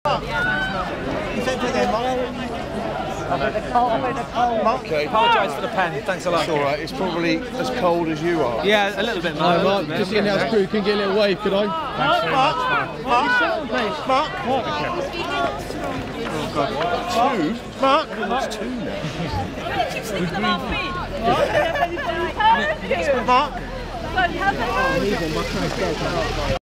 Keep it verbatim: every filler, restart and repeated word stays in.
You said to them, Mark. Okay. Apologise for the pen, thanks a lot. It's alright, it's probably as cold as you are. Yeah, a little bit more. Hi Mark, just getting out crew, can get a little wave, could I? Mark, Mark, Mark, Mark, Mark. Oh God. Two? Mark. That's two now. Mark.